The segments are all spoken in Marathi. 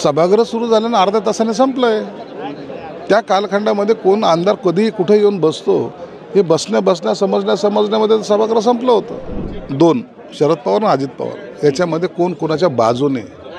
सभागृह सुरू झाल्यानं अर्ध्या तासाने संपलंय। त्या कालखंडामध्ये कोण आमदार कधी कुठे येऊन बसतो हे समजण्यामध्ये सभागृह संपलं होतं। दोन, शरद पवार आणि अजित पवार याच्यामध्ये कोण कोणाच्या बाजूने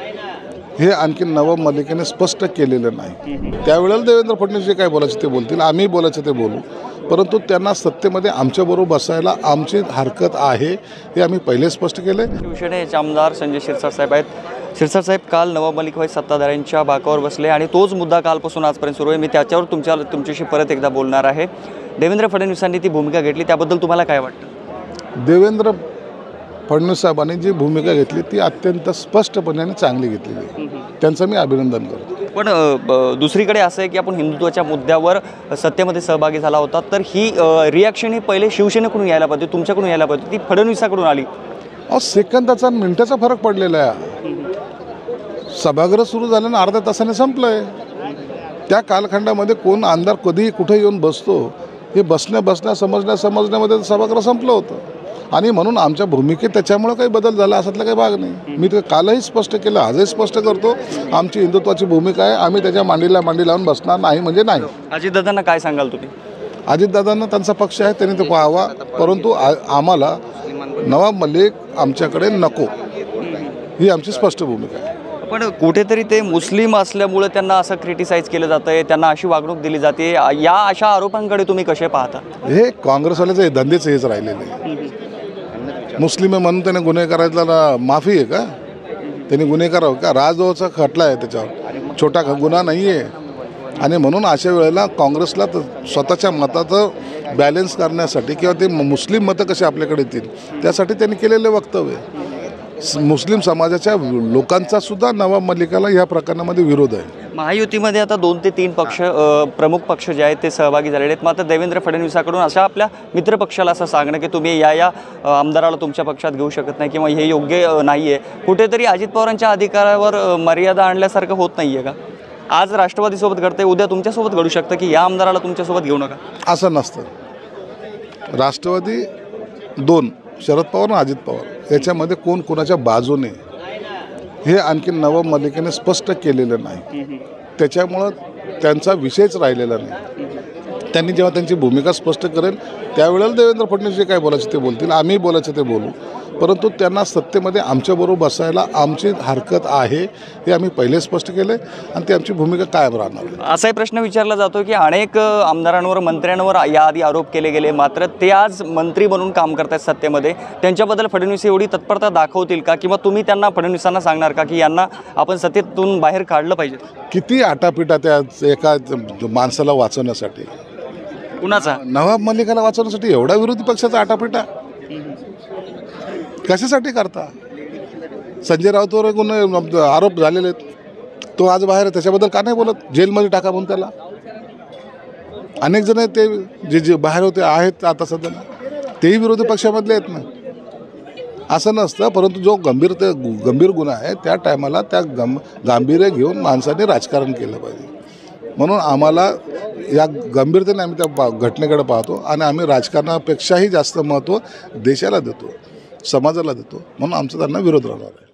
हे आणखी नवं मलिकेने स्पष्ट केलेलं नाही। त्यावेळेला देवेंद्र फडणवीस जे काय बोलायचे ते बोलतील, आम्ही बोलायचं ते बोलू, परंतु त्यांना सत्तेमध्ये आमच्याबरोबर बसायला आमची हरकत आहे हे आम्ही पहिले स्पष्ट केले। शिवसेनेचे आमदार संजय शिरसाट साहेब आहेत। शिरसाट साहेब, काल नवाब मलिक भाई सत्ताधाऱ्यांच्या बाकावर बसले आणि तोच मुद्दा कालपासून आजपर्यंत सुरू आहे। मी त्याच्यावर तुमच्याशी परत एकदा बोलणार आहे। देवेंद्र फडणवीसांनी ती भूमिका घेतली, त्याबद्दल तुम्हाला काय वाटतं? देवेंद्र फडणवीस साहेबांनी जी भूमिका घेतली ती अत्यंत स्पष्टपणे आणि चांगली घेतलेली आहे, त्यांचं मी अभिनंदन करतो। पण दुसरीकडे असं आहे की आपण हिंदुत्वाच्या मुद्द्यावर सत्तेमध्ये सहभागी झाला होता, तर ही रिॲक्शन ही पहिले शिवसेनेकडून यायला पाहिजे, तुमच्याकडून यायला पाहिजे, ती फडणवीसाकडून आली। सेकंदाचा मिनिटाचा फरक पडलेला आहे। सभागृह सुरू झाल्यानं अर्ध्या तासाने संपलंय। त्या कालखंडामध्ये कोण आमदार कधी कुठे येऊन बसतो हे समजण्यामध्ये सभागृह संपलं होतं आणि म्हणून आमच्या भूमिकेत त्याच्यामुळे काही बदल झाला असातला काही भाग नाही। मी ते कालही स्पष्ट केलं, आजही स्पष्ट करतो, आमची हिंदुत्वाची भूमिका आहे, आम्ही त्याच्या मांडीला मांडी लावून बसणार नाही म्हणजे नाही। अजितदादांना काय सांगाल तुम्ही? अजितदादांना त्यांचा पक्ष आहे, त्यांनी तो पाहावा, परंतु आम्हाला नवाब मलिक आमच्याकडे नको ही आमची स्पष्ट भूमिका आहे। पण कुठेतरी ते मुस्लिम असल्यामुळे त्यांना असं क्रिटिसाइज केलं जातं आहे, त्यांना अशी वागणूक दिली जाते, या अशा आरोपांकडे तुम्ही कसे पाहता? हे काँग्रेसवाल्याचे धंदेच हेच राहिलेले आहे। मुस्लिम आहे म्हणून त्याने गुन्हे करायला माफी आहे का? त्यांनी गुन्हे करावं का? राजद्रोहाचा खटला आहे त्याच्यावर, छोटा गुन्हा नाही आहे। आणि म्हणून अशा वेळेला काँग्रेसला स्वतःच्या मताचं बॅलन्स करण्यासाठी किंवा ते मुस्लिम मतं कसे आपल्याकडे येतील त्यासाठी त्यांनी केलेले वक्तव्य, मुस्लिम समाजाच्या लोकांचा सुद्धा नवाब मलिकाला या प्रकरणामध्ये विरोध आहे। महायुतीमध्ये आता 2 ते 3 पक्ष प्रमुख पक्ष जे आहेत ते सहभागी झालेले आहेत। मात्र देवेंद्र फडणवीसाकडून अशा आपल्या मित्रपक्षाला असं सांगणं की तुम्ही या आमदाराला तुमच्या पक्षात घेऊ शकत नाही किंवा हे योग्य नाही आहे, कुठेतरी अजित पवारांच्या अधिकारावर मर्यादा आणल्यासारखं होत नाही आहे का? आज राष्ट्रवादीसोबत घडतंय, उद्या तुमच्यासोबत घडू शकतं की या आमदाराला तुमच्यासोबत घेऊ नका, असं नसतं। राष्ट्रवादी 2, शरद पवार आणि अजित पवार याच्यामध्ये कोण कोणाच्या बाजूने हे आणखी नवाब मलिकेने स्पष्ट केलेलं नाही, त्याच्यामुळं त्यांचा विषयच राहिलेला नाही। त्यांनी जेव्हा त्यांची भूमिका स्पष्ट करेल त्यावेळेला देवेंद्र फडणवीस जे काय बोलायचे ते बोलतील, आम्ही बोलायचं ते बोलू, परंतु त्यांना सत्तेमध्ये आमच्याबरोबर बसायला आमची हरकत आहे हे आम्ही पहिले स्पष्ट केले आणि ती आमची भूमिका कायम राहणार। असाही प्रश्न विचारला जातो की अनेक आमदारांवर, मंत्र्यांवर याआधी आरोप केले गेले, मात्र ते आज मंत्री म्हणून काम करतात सत्तेमध्ये, त्यांच्याबद्दल फडणवीस एवढी तत्परता दाखवतील का? किंवा तुम्ही त्यांना फडणवीसांना सांगणार का की यांना आपण सत्तेतून बाहेर काढलं पाहिजे? किती आटापिटा त्या एका माणसाला वाचवण्यासाठी, कुणाचा? नवाब मलिकाला वाचवण्यासाठी एवढा विरोधी पक्षाचा आटापिटा कशासाठी करता? संजय राऊतवर गुन्हे आरोप झालेले आहेत, तो आज बाहेर आहे, त्याच्याबद्दल का नाही बोलत? जेलमध्ये टाका म्हणून त्याला। अनेक जण ते जे बाहेर होते आहेत आता सध्या तेही विरोधी पक्षामधले आहेत ना, असं नसतं। परंतु जो गंभीर गुन्हा आहे त्या टायमाला त्या गांभीर्य घेऊन माणसाने राजकारण केलं पाहिजे, म्हणून आम्हाला या गंभीरतेने आम्ही त्या घटनेकडे पाहतो आणि आम्ही राजकारणापेक्षाही जास्त महत्त्व देशाला देतो, समाजाला देतो, म्हणून आमचा त्यांना विरोध राहणार आहे।